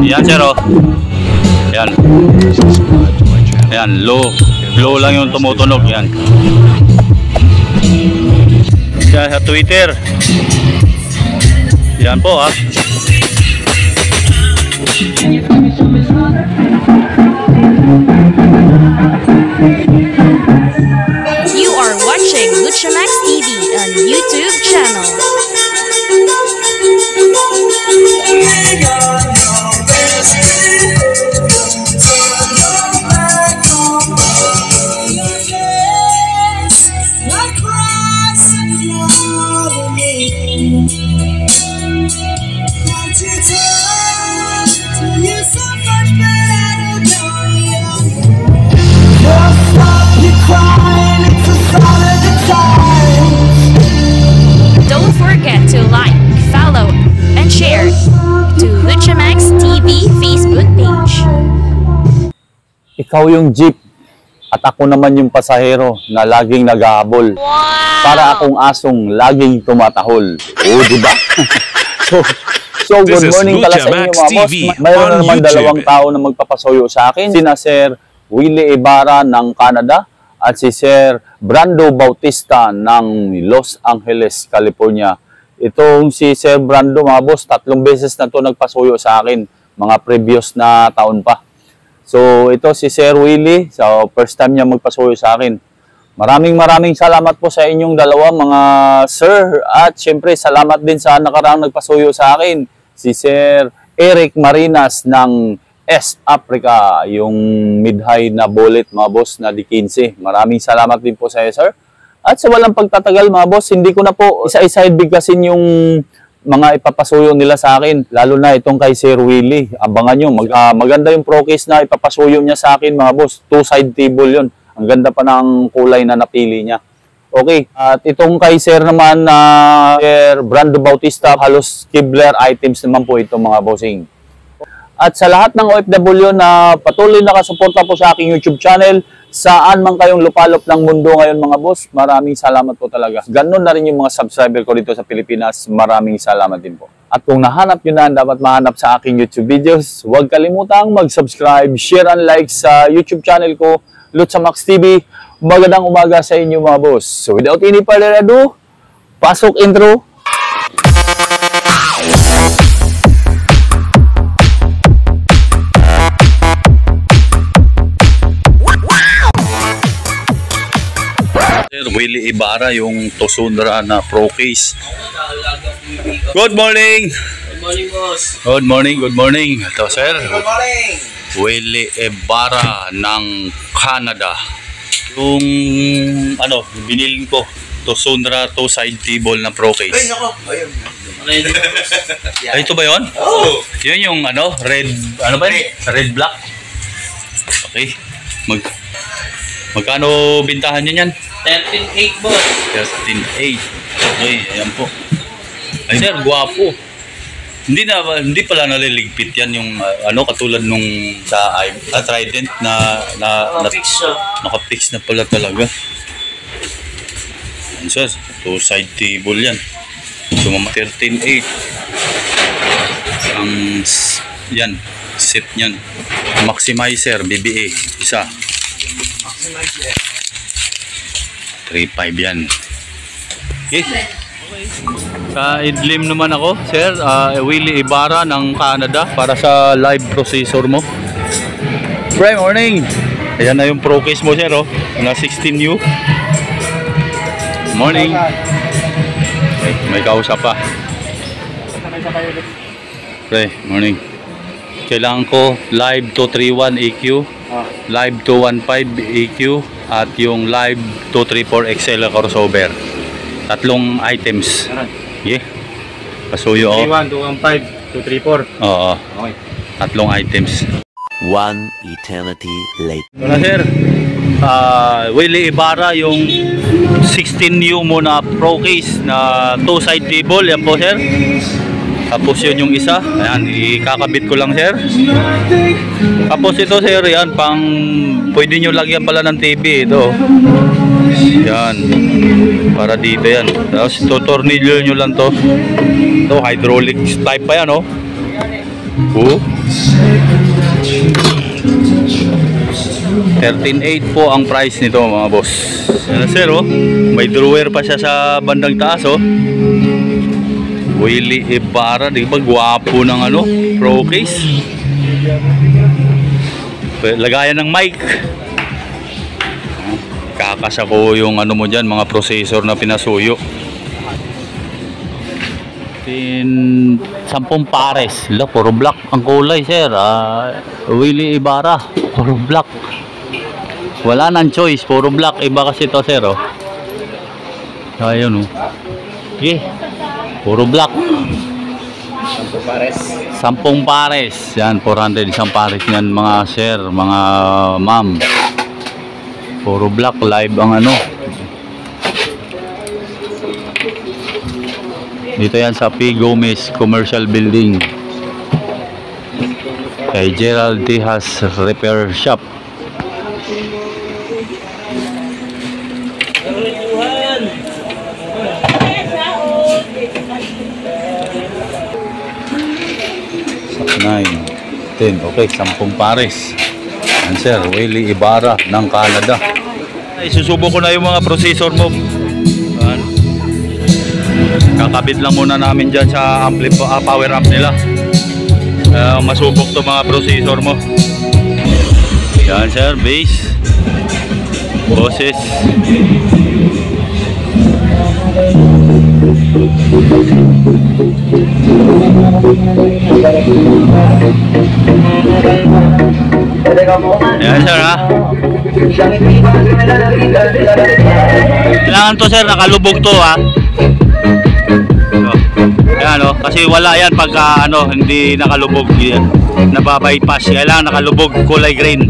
Yan sir oh. Yan. Yan, low lang yung tumutunog. Yan. Yan sa Twitter. Yan po ha. You are watching Luchamax TV on YouTube channel. Don't forget to like, follow, and share to Luchamax TV Facebook page. Ikaw yung jeep at ako naman yung pasahero na laging naghahabol. Wow! Para akong asong laging tumatahol. Oo, diba? So good morning pala sa inyo mga boss. Mayroon na naman dalawang tao na magpapasuyo sa akin. Sina Sir Willie Ibarra ng Canada at si Sir Brando Bautista ng Los Angeles, California. Itong si Sir Brando mga boss, 3 beses na to nagpasuyo sa akin, mga previous na taon pa. So ito si Sir Willie, so first time niya magpasuyo sa akin. Maraming salamat po sa inyong dalawa mga sir, at syempre salamat din sa nakaraang nagpasuyo sa akin, si Sir Eric Marinas ng S Africa, yung mid-high na bullet mga boss na D15. Maraming salamat din po sa iyo sir. At sa walang pagtatagal mga boss, hindi ko na po isa-isa bigkasin yung mga ipapasuyo nila sa akin, lalo na itong kay Sir Willie. Abangan nyo, maganda yung pro case na ipapasuyo niya sa akin mga boss. 2-side table yun. Ang ganda pa ng kulay na napili niya. Okay, at itong kay Sir naman na Sir Brando Bautista, halos Kibler items naman po ito mga bossing. At sa lahat ng OFW na patuloy nakasuporta po sa aking YouTube channel, saan man kayong lupalop ng mundo ngayon mga boss, maraming salamat po talaga. Ganon na rin yung mga subscriber ko dito sa Pilipinas, maraming salamat din po. At kung nahanap nyo na dapat mahanap sa aking YouTube videos, huwag kalimutang mag-subscribe, share and like sa YouTube channel ko, Luchamax TV. Magandang umaga sa inyo mga boss. So without any further ado, pasok intro. Sir Willie Ibarra, yung Tosundra na pro case. Good morning! Good morning, boss. Good morning. Ito sir, Good morning. Willie Ibarra ng Canada. Yung ano, binili ko, Tosundra 2-side table na pro case. Ay, nako. Ayun. Ay, ito ba yun? Oh. Yun yung ano, red, ano ba yun? Red black. Okay. Magkano bintahan niya yan? 13.8, boss. 13.8. Okay, ayan po. Ay sir, guwapo. Hindi pala naliligpit yan yung ano, katulad nung sa Trident na naka-fix na pala talaga. Yan sir, 2-side table yan. So 13.8. Ang yan, set niyan. Maximizer BBA isa. 3.5 yan. Okay. Sa Idlim naman ako, sir, Willie Ibarra ng Canada para sa live processor mo. Good morning. Ayan na yung pro case mo, sir, oh. Na 16U. Morning. May kausap pa. Okay, morning. Kailangan ko live 231 EQ, live 215 EQ, at yung live 234 XL crossover. 3 items. Yeah. Pasuyo ako. 215, 234. Oo. Okay. 3 items. One eternity later. Ito na sir. Willie Ibarra, yung 16U mo na pro case na 2-side table. Yan po sir. Tapos yun yung isa. Ayan, ikakabit ko lang sir. Tapos ito sir, yan pang pwede nyo lagyan pala ng TV ito. Yan. Para dito yan. Tapos tutornilyo nyo lang to. Ito hydraulic type pa yan oh. Oh. 13.8 po ang price nito mga boss. Yan sir oh. May drawer pa siya sa bandang taas oh. Willie Ibarra, di ba gwapo ng ano, pro case. Lagayan ng mic. Kakasa ko yung ano mo dyan, mga processor na pinasuyo. 10 pares. La, puro black ang kulay sir. Willie Ibarra, puro black. Wala nang choice, puro black. Iba kasi to sir oh. Ayun oh. Okay. Puro black. 10 pares. 10 pares. Yan, 400 isang pares yan mga sir, mga ma'am. Puro black, live ang ano. Dito yan sa P. Gomez Commercial Building. Kay Gerald Tijas Repair Shop. Sa 9, 10, okay, 10 pares. Yan sir, Willie Ibarra ng Canada. Isusubo ko na yung mga processor mo. Yan. Kakabit lang muna namin dyan sa power amp nila. Masubok to mga processor mo. Yan sir, bass, boses. Yan sir ha. Kailangan to sir, nakalubog to ha. Ayan o, kasi wala yan pagka ano, hindi nakalubog, nababypass. Kailangan nakalubog, kulay green.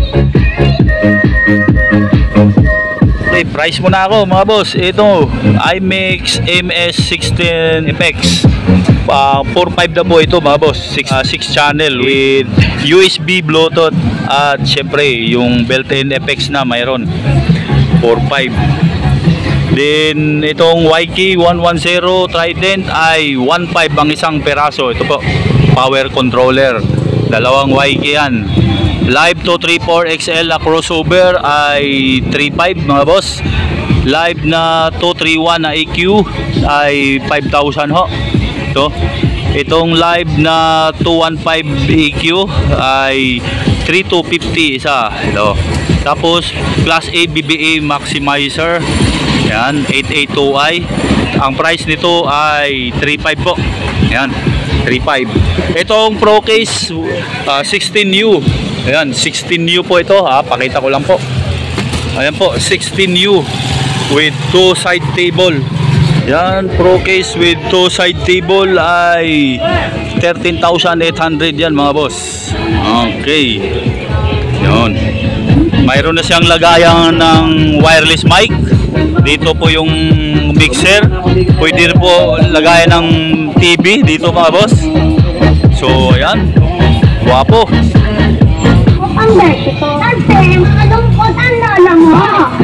Okay, price muna ako mga boss. Ito, IMAX MS16 FX. 4.5 na po ito mga boss. 6 channel with USB, Bluetooth at syempre yung built-in FX na mayroon. 4.5. Then itong YK110 Trident ay 1.5 ang isang peraso. Ito po, power controller. Dalawang YK yan. Live 234 XL na crossover ay 3.5 mga boss. Live na 231 na EQ ay 5,000 ho. Itong live na 215 EQ ay 3,250 isa. Ito. Tapos Class A BBA Maximizer. Yan, 882i. Ang price nito ay 3.5 po. Yan, 3.5. Itong Pro Case 16U. Ayan, 16U po ito ha. Pakita ko lang po. Ayan po, 16U with 2 side table. Yan, Pro Case with 2 side table ay 13,800 yan mga boss. Okay. Yan. Mayroon na siyang lagayan ng wireless mic. Dito po yung mixer. Pwede rin po lagayan ng TV dito mga boss. So, ayan. Guwapo. Ang Mexico. Ate, malungkot ang lola mo.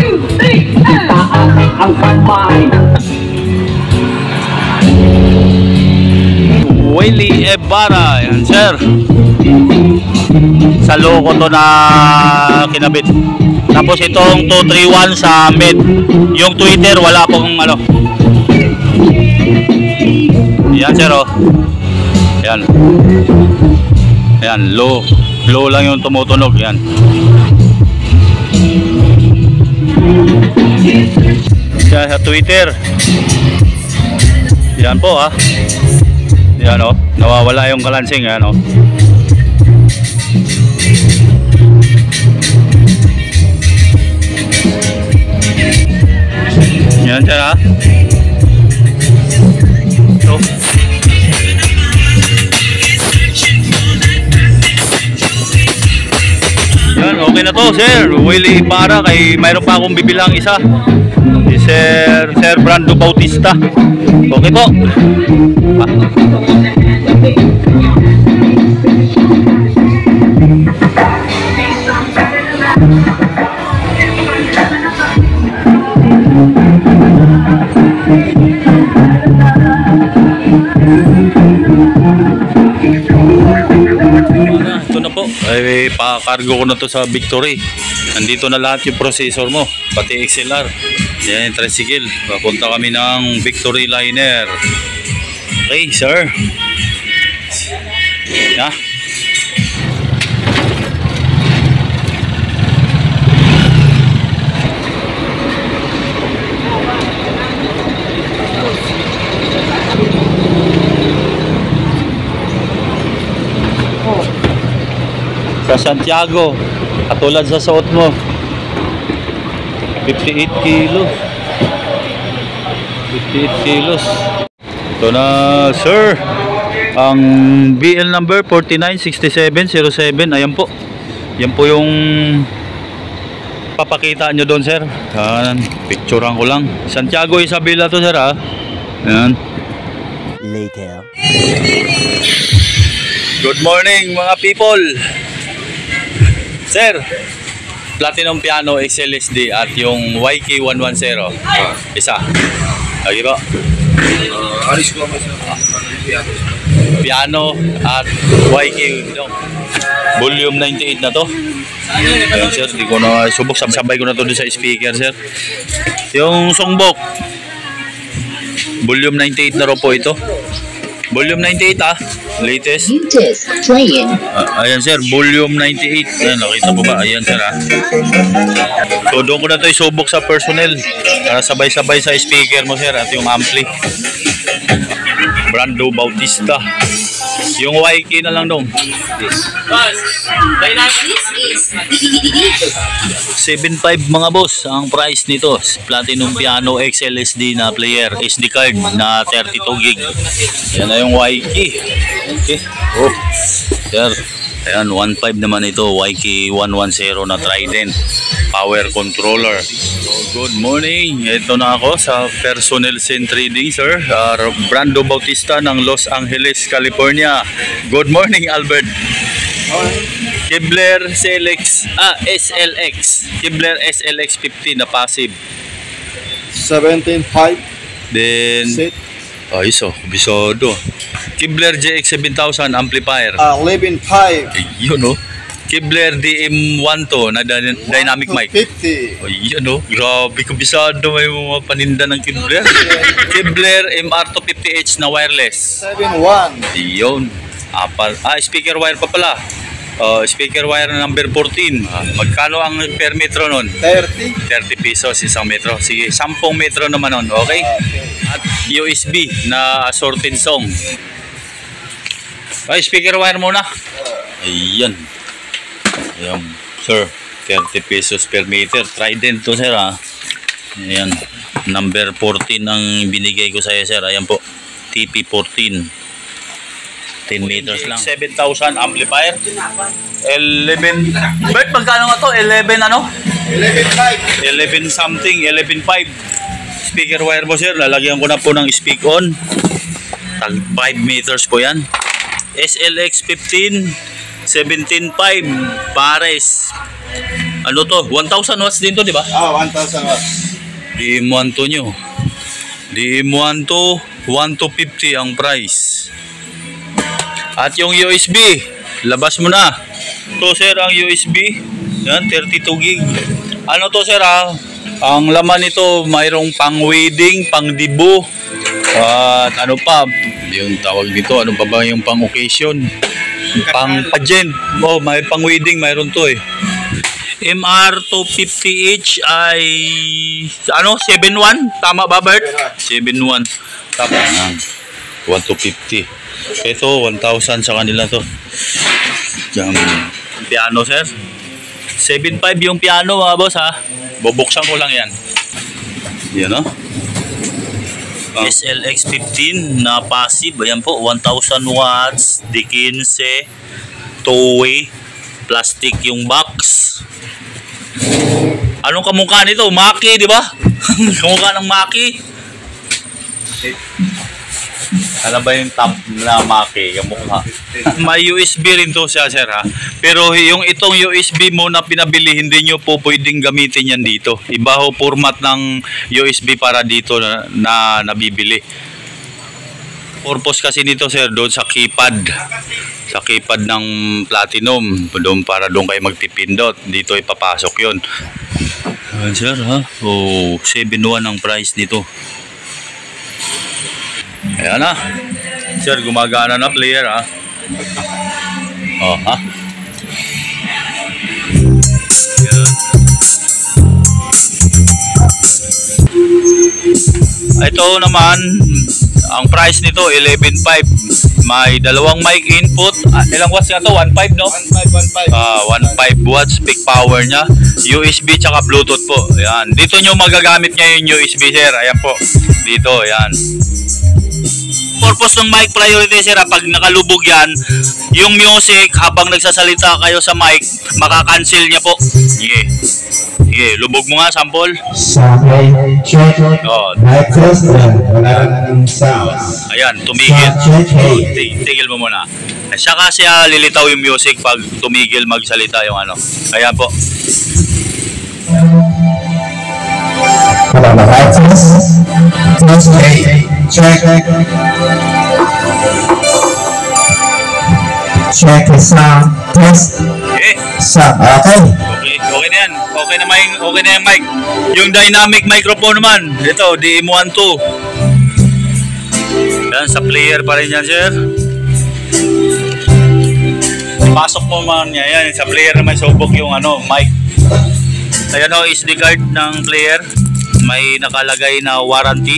Ang kamay. Willie Ibarra. Yan sir. Sa loko to na kinabit. Tapos itong 231 sa med. Yung Twitter wala pong ano. Yan sir oh. Yan. Yan, low lang yung tumutunog. Yan. Yan sa Twitter. Yan po ha. Yan oh, nawawala yung kalansing. Yan oh. Yan siya ha. So, yan, okay na to sir. Willie Ibarra. Kay mayroon pa akong bibilang isa. Si Sir Brando Bautista. Okay po. Ay, pakargo ko na to sa Victory. Nandito na lahat yung processor mo, pati XLR. Yan, tricycle. Papunta kami ng Victory Liner. Okay, sir. Na? Sa Santiago, katulad sa suot mo, 58 kilos. 58 kilos. Ito na, sir. Ang BL number 496707. Ayan po. Yan po yung papakita nyo doon, sir. Ayan, picturean ko lang. Santiago Isabela to, sir, ha. Ayan. Later. Good morning, mga people. Sir, Platinum Piano XLSD at yung YK110. Isa. Lagi po. Aris ko mas Piano at YK. Volume 98 na to. Ayun, sir, di ko na subok. Sabay ko na to dun sa speaker, sir. Yung songbok. Volume 98 na ro po ito. Volume 98 latest. Playing. Ayan, sir, volume 98. Ayan, nakita po ba? Ayan, sir, ha. So doon ko na to isubok sa personnel para sabay-sabay sa speaker mo, sir, at yung ampli. Brando Bautista. Yung YK na lang dong. 7.5 mga boss ang price nito. Platinum Piano XLSD na player, SD card na 32 gig. Yan na yung YK. Okay. Oh. Sir. Ayan, 1.5 naman ito. YK110 na Trident power controller. So, good morning. Ito na ako sa Personnel Scene Trading, sir. Brando Bautista ng Los Angeles, California. Good morning, Albert. Kibler SLX. Kibler SLX 50 na passive. 17.5 Then set. ayos, oh, bisodo. Kibler JX 7000 amplifier. 11.5 Yun, oh. Kibler DM1 to na dynamic mic. 50 Yun, oh. Grabe, kabisado may mga paninda ng Kibler. Kibler MR250H na wireless. 7.1 Yun. Speaker wire pa pala. Speaker wire number 14. Magkano ang per metro nun? 30 30 pesos isang metro. Sige, 10 metro naman nun. Okay? At USB na assorted song. Ay, speaker wire muna. Ayan. Ayan, sir. 30 pesos per meter. Trident to, sir, ha. Ayan. Number 14 ang binigay ko sa iyo, sir. Ayan po. TP14. 10 meters lang. 7,000 amplifier. 11. Bert, magkano nga to? 11 ano? 11.5 11 something. 11.5. Speaker wire mo, sir. Lalagyan ko na po ng speak on. Tag 5 meters po yan. SLX 15 17.5 pares. Ano to? 1,000 watts din to, di ba? 1,000 watts. DM1 to nyo. DM1 to 1,250 ang price. At yung USB, labas mo na. To, sir, ang USB. Yan, 32 gig. Ano to, sir, ha? Ang laman nito, mayroong pang wedding, pang dibo. At ano pa, yung tawag dito, ano pa ba yung pang occasion? Pang pageant. Oh, may pang wedding, mayroon to eh. MR250H ay ano, 7.1? Tama ba, Bert? 7.1. Tama na. 1,250. Ito, 1,000 sa kanila to. Yung piano, sir. 7.5 yung piano, mga boss, ha. Bubuksan ko lang yan. Yan, no? SLX 15 na passive. Ayan po, 1,000 watts. D15. Two-way. Plastic yung box. Anong kamukha nito? Maki, di ba? Kamukha ng Maki. Ano ba yung top na Maki? Kamukha. May USB rin to siya, sir, ha? Pero yung itong USB mo na pinabili, hindi nyo po pwedeng gamitin yan dito. Iba ho format ng USB para dito na nabibili. Purpose kasi nito sir doon sa keypad. Sa keypad ng Platinum. Doon para doon kayo magpipindot. Dito ipapasok yun. Ayan sir ha. Oh, 7.1 ang price dito. Ayan na. Sir, gumagana na player ha. Oh ha. Ayan. Ito naman, ang price nito 11.5. May dalawang mic input. Ilang watts nga to? 1.5 no? 1.5. 1.5 watts peak power niya. USB tsaka Bluetooth po. Ayan. Dito nyo magagamit niya yung USB sir. Ayan po. Dito, ayan. Purpose ng mic priority sir, pag nakalubog yan, yung music habang nagsasalita kayo sa mic, makakancel niya po. Sige. Sige, lubog mo nga, sample. Oh. Ayan, tumigil. Tigil mo muna. Saka siya lilitaw yung music pag tumigil magsalita yung ano. Ayan po. Check the sound. Test. Okay. Okay. Okay na yan. Okay na yung mic. Yung dynamic microphone naman. Ito, DM12. Yan, sa player pa rin yan, sir. Pasok mo man niya. Yan, sa player naman subok yung ano, mic. Ayan o, SD card ng player. May nakalagay na warranty.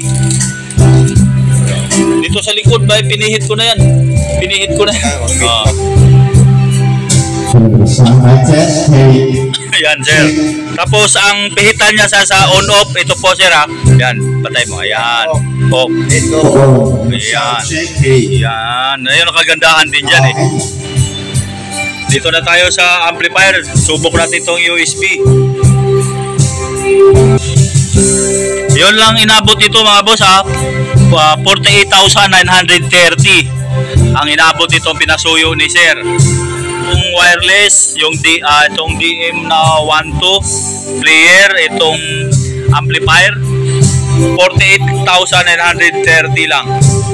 Dito sa likod ba, pinihit ko na yan. Pinihit ko na yan. Ayan sir. Tapos ang pihitan niya sa on-off, ito po sir ha. Ayan, patay mo. Ayan. Off. Ito. Ayan. Ayan. Ayun ang kagandahan din dyan eh. Dito na tayo sa amplifier. Subok natin itong USB. Yun lang inabot ito mga boss ha. 48,930 ang inabot itong pinasuyo ni sir. Yung wireless, yung itong DM na 12 player, itong amplifier 48,930 lang.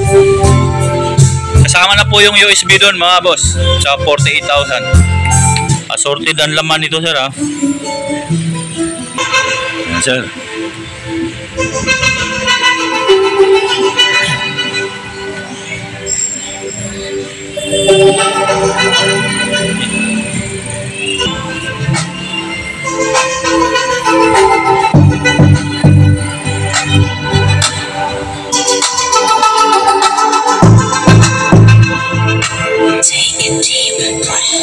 Kasama na po yung USB doon mga boss sa 48,000. Assorted ang laman nito sir ha. Yan sir. Take a deep breath.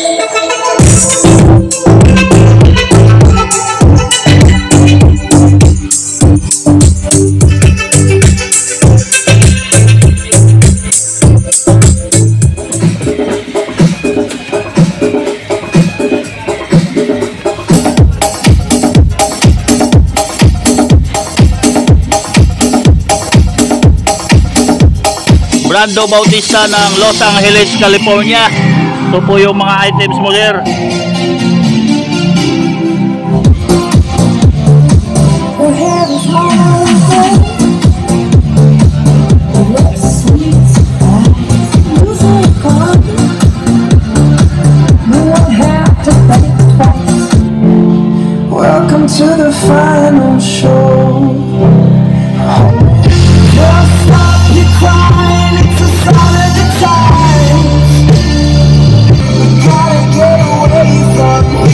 Brando Bautista ng Los Angeles, California. Ito po yung mga items mo sir. Welcome to the final show. Just stop your crying, it's a sign of the times. We gotta get away from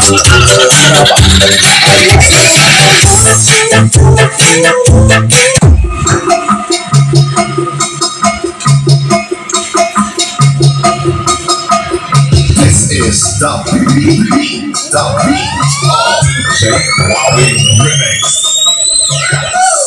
This is the beat of J. Wowie Remix.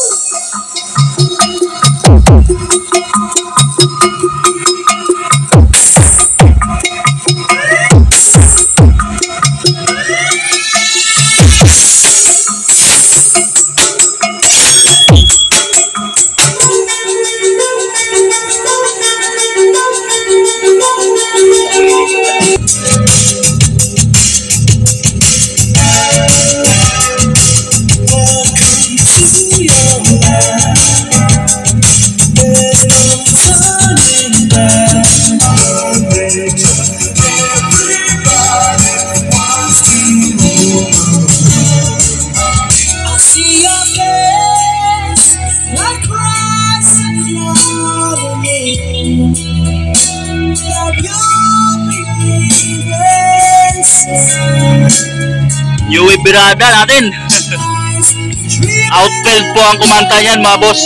Yui Birada natin. Outfield po ang kumanta niyan, mga boss.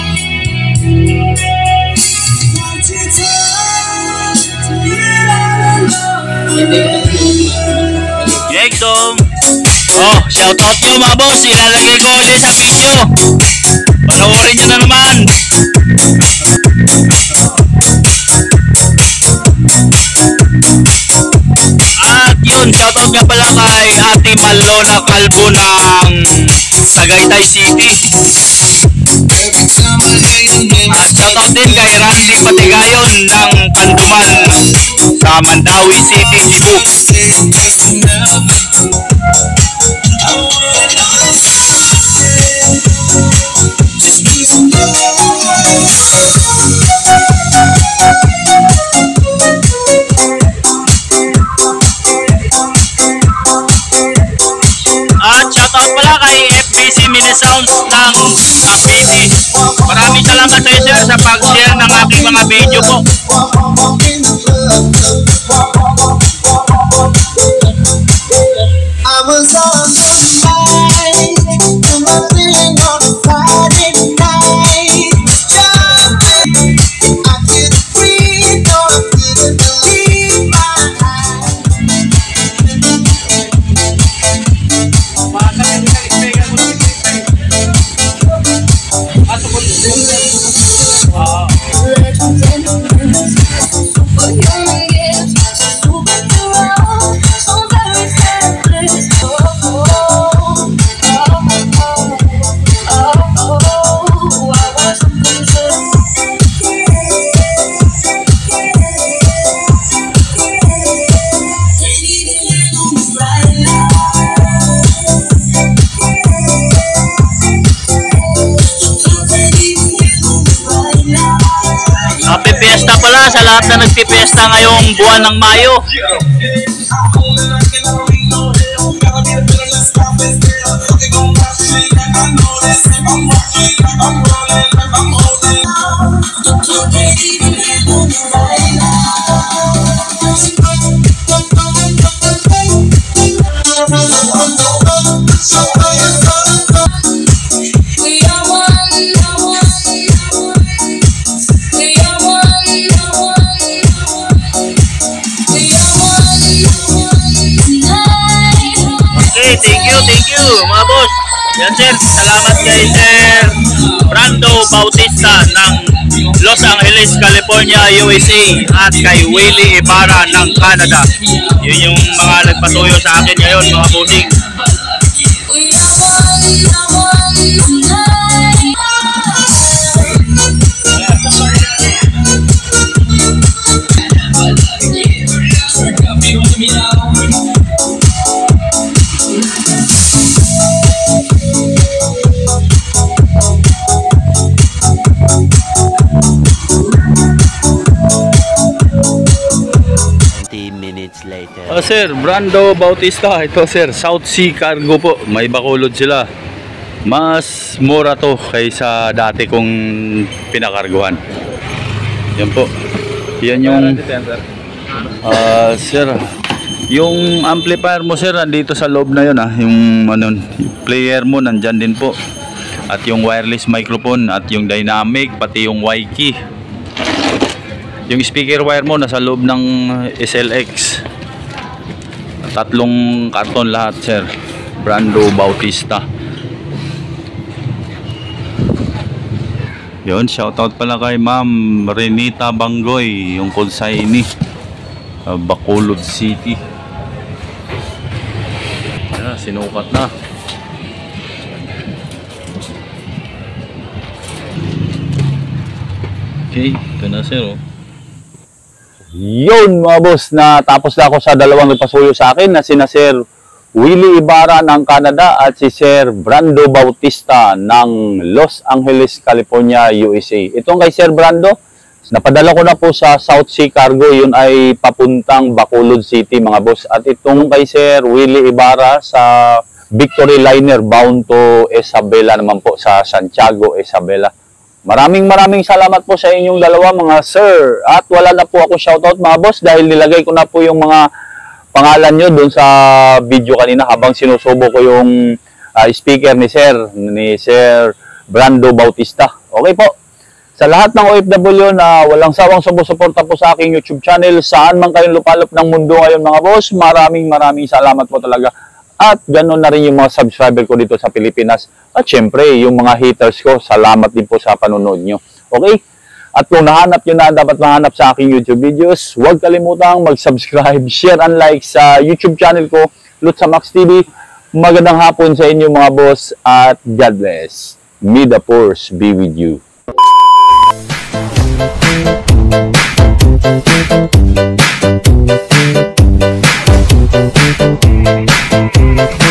Yegdom. Oh, shoutout nyo mga boss. Ilalagay ko ulit sa video. Panoorin nyo na naman. At yun, shoutout nga pala kay Ate Malona Calvo ng Tagaytay City. At shoutout din kay Randy Patigayon ng Kanduman sa Mandawi City, Cebu. At shoutout pala kay FBC Mini Sounds ng Cavite. Maraming salamat sa sir sa pag-share ng aking mga video po. I was on the mind, nothing on Friday night. Jumping, I couldn't breathe, no, I couldn't believe my Happy Fiesta pala sa lahat na nagpipiesta ngayong buwan ng Mayo. Thank you mga boss. Yan sir, salamat kay Sir Brando Bautista ng Los Angeles, California, USA at kay Willie Ibarra ng Canada. Yun yung mga nagpatuyo sa akin ngayon mga bossing. Sir, Brando Bautista. Ito sir, South Sea Cargo po. May Bacolod sila. Mas mura to kaysa dati kong pinakarguhan. Yan po. Yan yung sir, Yung amplifier mo sir, dito sa loob na yun yung ano, player mo nandyan din po. At yung wireless microphone at yung dynamic, pati yung Y-key. Yung speaker wire mo nasa loob ng SLX. 3 karton lahat sir. Brando Bautista. Yun, shoutout pala kay Ma'am Renita Banggoy, yung konsaini, Bacolod City. Yan, sinukat na. Okay, ito na sir oh. Yun mga boss, na tapos na ako sa dalawang nagpasuyo sa akin na sina Sir Willie Ibarra ng Canada at si Sir Brando Bautista ng Los Angeles, California, USA. Itong kay Sir Brando, napadala ko na po sa South Sea Cargo, yun ay papuntang Bacolod City mga boss. At itong kay Sir Willie Ibarra sa Victory Liner bound to Isabela naman po sa Santiago, Isabela. Maraming salamat po sa inyong dalawa mga sir. At wala na po ako shoutout mga boss dahil nilagay ko na po yung mga pangalan nyo doon sa video kanina habang sinusubo ko yung speaker ni Sir Brando Bautista. Okay po. Sa lahat ng OFW na walang sawang sumusuporta po sa aking YouTube channel, saan man kayong lupalop ng mundo ngayon mga boss, maraming salamat po talaga. At ganoon na rin yung mga subscriber ko dito sa Pilipinas. At syempre, yung mga haters ko, salamat din po sa panonood nyo. Okay? At kung nahanap nyo na dapat mahanap sa aking YouTube videos, huwag kalimutang mag-subscribe, share, and like sa YouTube channel ko, Lucha Max TV. Magandang hapon sa inyo mga boss at God bless. May the force be with you. Thank you.